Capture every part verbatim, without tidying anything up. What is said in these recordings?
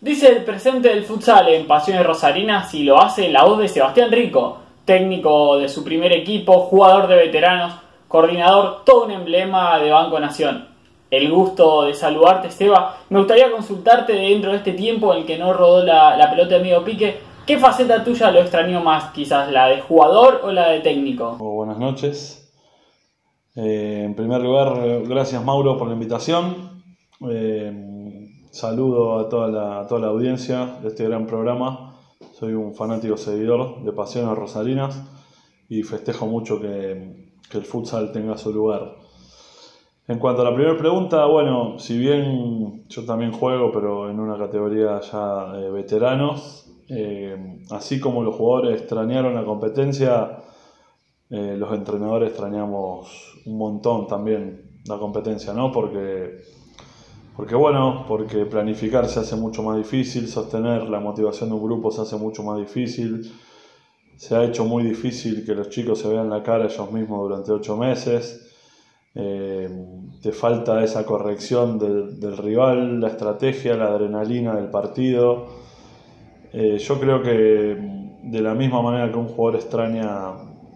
Dice el presente del futsal en Pasiones Rosarinas y lo hace la voz de Sebastián Rico, técnico de su primer equipo, jugador de veteranos, coordinador, todo un emblema de Banco Nación. El gusto de saludarte, Seba. Me gustaría consultarte dentro de este tiempo en el que no rodó la, la pelota de amigo Pique, ¿qué faceta tuya lo extrañó más? Quizás la de jugador o la de técnico. Oh, buenas noches. Eh, en primer lugar, gracias Mauro por la invitación. Eh, Saludo a toda, la, a toda la audiencia de este gran programa. Soy un fanático seguidor de Pasiones Rosarinas y festejo mucho que, que el futsal tenga su lugar. En cuanto a la primera pregunta, bueno, si bien yo también juego, pero en una categoría ya de veteranos, eh, así como los jugadores extrañaron la competencia, eh, los entrenadores extrañamos un montón también la competencia, ¿no? Porque... Porque bueno, porque planificar se hace mucho más difícil, sostener la motivación de un grupo se hace mucho más difícil, se ha hecho muy difícil que los chicos se vean la cara ellos mismos durante ocho meses, eh, te falta esa corrección del, del rival, la estrategia, la adrenalina del partido. Eh, yo creo que de la misma manera que un jugador extraña,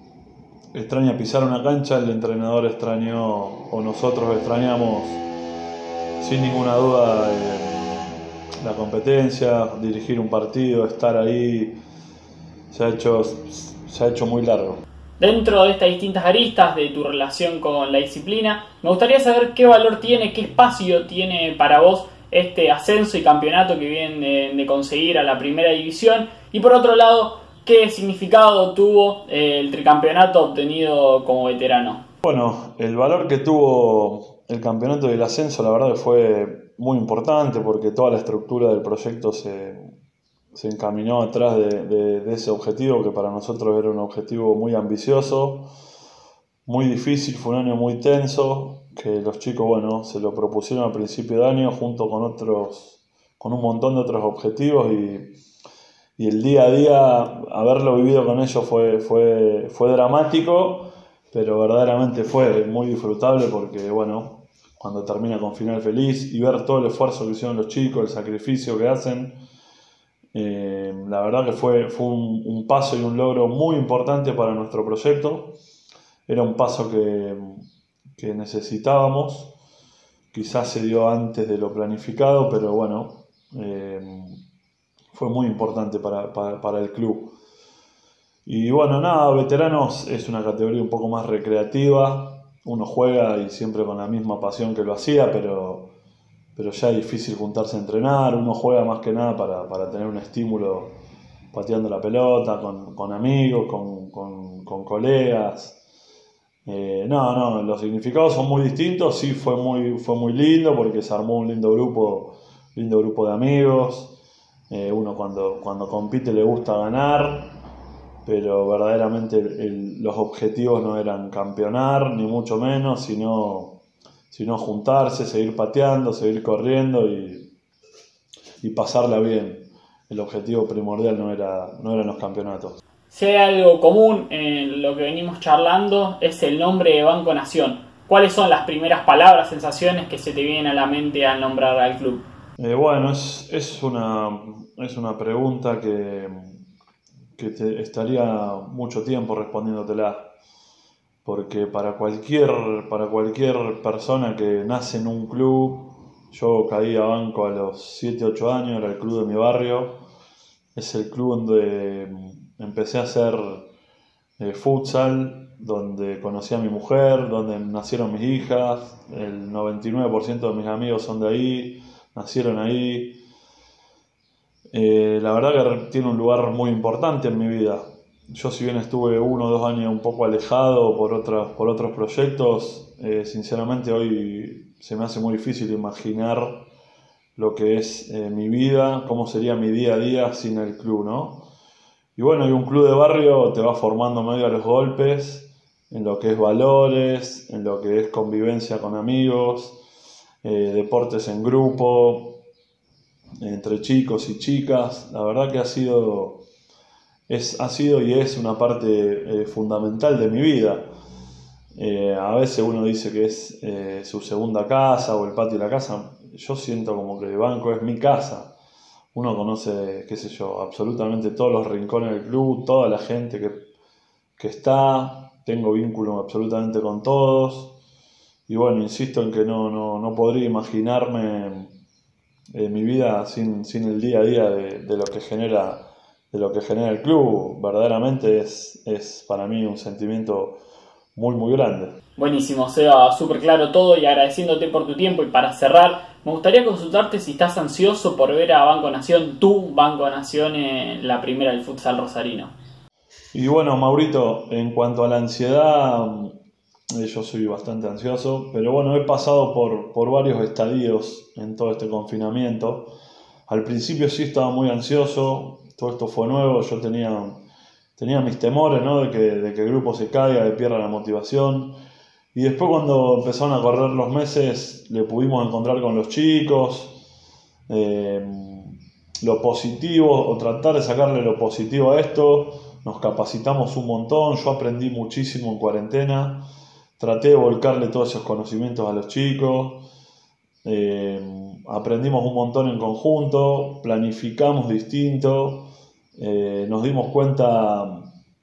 extraña pisar una cancha, el entrenador extrañó, o nosotros extrañamos sin ninguna duda eh, la competencia, dirigir un partido, estar ahí, se ha hecho, se ha hecho muy largo. Dentro de estas distintas aristas de tu relación con la disciplina, me gustaría saber qué valor tiene, qué espacio tiene para vos este ascenso y campeonato que vienen de, de conseguir a la primera división, y por otro lado, qué significado tuvo eh, el tricampeonato obtenido como veterano. Bueno, el valor que tuvo el campeonato y el ascenso, la verdad que fue muy importante porque toda la estructura del proyecto se, se encaminó atrás de, de, de ese objetivo, que para nosotros era un objetivo muy ambicioso, muy difícil, fue un año muy tenso, que los chicos, bueno, se lo propusieron al principio de año junto con otros, con un montón de otros objetivos y, y el día a día, haberlo vivido con ellos fue, fue, fue dramático, pero verdaderamente fue muy disfrutable porque, bueno, cuando termina con final feliz y ver todo el esfuerzo que hicieron los chicos, el sacrificio que hacen, eh, la verdad que fue, fue un, un paso y un logro muy importante para nuestro proyecto. Era un paso que, que necesitábamos, quizás se dio antes de lo planificado, pero bueno, eh, fue muy importante para, para, para el club. Y bueno, nada, veteranos es una categoría un poco más recreativa, uno juega y siempre con la misma pasión que lo hacía, pero, pero ya es difícil juntarse a entrenar, uno juega más que nada para, para tener un estímulo pateando la pelota, con, con amigos, con, con, con colegas. Eh, no, no, los significados son muy distintos, sí fue muy, fue muy lindo porque se armó un lindo grupo, lindo grupo de amigos, eh, uno cuando, cuando compite le gusta ganar, pero verdaderamente el, el, los objetivos no eran campeonar, ni mucho menos, sino, sino juntarse, seguir pateando, seguir corriendo y, y pasarla bien. El objetivo primordial no, era, no eran los campeonatos. Si hay algo común en lo que venimos charlando es el nombre de Banco Nación. ¿Cuáles son las primeras palabras, sensaciones que se te vienen a la mente al nombrar al club? Eh, bueno, es, es, una, es una pregunta que... que te estaría mucho tiempo respondiéndotela, porque para cualquier, para cualquier persona que nace en un club, yo caí a Banco a los siete ocho años, era el club de mi barrio, es el club donde empecé a hacer eh, futsal, donde conocí a mi mujer, donde nacieron mis hijas, el noventa y nueve por ciento de mis amigos son de ahí, nacieron ahí. Eh, la verdad que tiene un lugar muy importante en mi vida. Yo, si bien estuve uno o dos años un poco alejado por otros, por otros proyectos, eh, sinceramente hoy se me hace muy difícil imaginar lo que es eh, mi vida, cómo sería mi día a día sin el club, ¿no? Y bueno, y un club de barrio te va formando medio a los golpes, en lo que es valores, en lo que es convivencia con amigos, eh, deportes en grupo, entre chicos y chicas. La verdad que ha sido, es, ha sido y es una parte eh, fundamental de mi vida. Eh, a veces uno dice que es eh, su segunda casa o el patio de la casa. Yo siento como que el banco es mi casa. uno conoce, qué sé yo, absolutamente todos los rincones del club, toda la gente que, que está, tengo vínculo absolutamente con todos. Y bueno, insisto en que no, no, no podría imaginarme eh, mi vida sin, sin el día a día de, de lo que genera, de lo que genera el club. Verdaderamente es, es para mí un sentimiento muy muy grande. Buenísimo, Seba, súper claro todo y agradeciéndote por tu tiempo. Y para cerrar, me gustaría consultarte si estás ansioso por ver a Banco Nación, tu Banco Nación, en la primera del futsal rosarino. Y bueno, Maurito, en cuanto a la ansiedad, eh, yo soy bastante ansioso, pero bueno, he pasado por, por varios estadios en todo este confinamiento. Al principio sí estaba muy ansioso, todo esto fue nuevo, yo tenía, tenía mis temores, ¿no? de que, de que el grupo se caiga, de que pierda la motivación. Y después cuando empezaron a correr los meses, le pudimos encontrar con los chicos eh, lo positivo, o tratar de sacarle lo positivo a esto. Nos capacitamos un montón, yo aprendí muchísimo en cuarentena, traté de volcarle todos esos conocimientos a los chicos, eh, aprendimos un montón en conjunto, planificamos distinto, eh, nos dimos cuenta,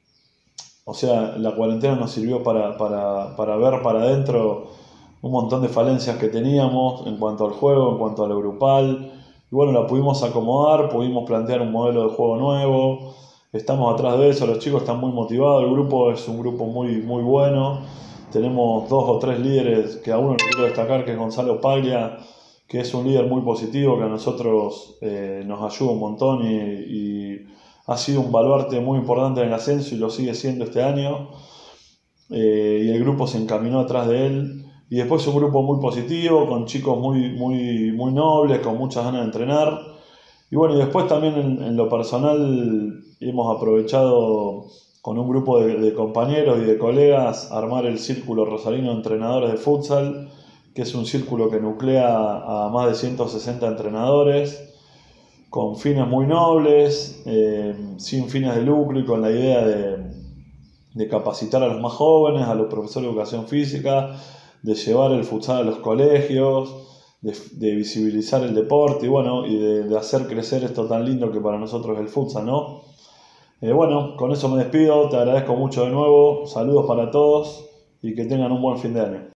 o sea, la cuarentena nos sirvió para, para, para ver para adentro un montón de falencias que teníamos en cuanto al juego, en cuanto a lo grupal, y bueno, la pudimos acomodar, pudimos plantear un modelo de juego nuevo. Estamos atrás de eso, los chicos están muy motivados, el grupo es un grupo muy, muy bueno. Tenemos dos o tres líderes, que a uno le quiero destacar, que es Gonzalo Paglia, que es un líder muy positivo, que a nosotros eh, nos ayuda un montón y, y ha sido un baluarte muy importante en el ascenso y lo sigue siendo este año. Eh, y el grupo se encaminó atrás de él. Y después un grupo muy positivo, con chicos muy, muy, muy nobles, con muchas ganas de entrenar. Y bueno, y después también en, en lo personal hemos aprovechado con un grupo de, de compañeros y de colegas armar el Círculo Rosarino de Entrenadores de Futsal, que es un círculo que nuclea a más de ciento sesenta entrenadores, con fines muy nobles, eh, sin fines de lucro y con la idea de, de capacitar a los más jóvenes, a los profesores de educación física, de llevar el futsal a los colegios, de, de visibilizar el deporte y bueno, y de, de hacer crecer esto tan lindo que para nosotros es el futsal, ¿no? Eh, bueno, con eso me despido, te agradezco mucho de nuevo, saludos para todos y que tengan un buen fin de año.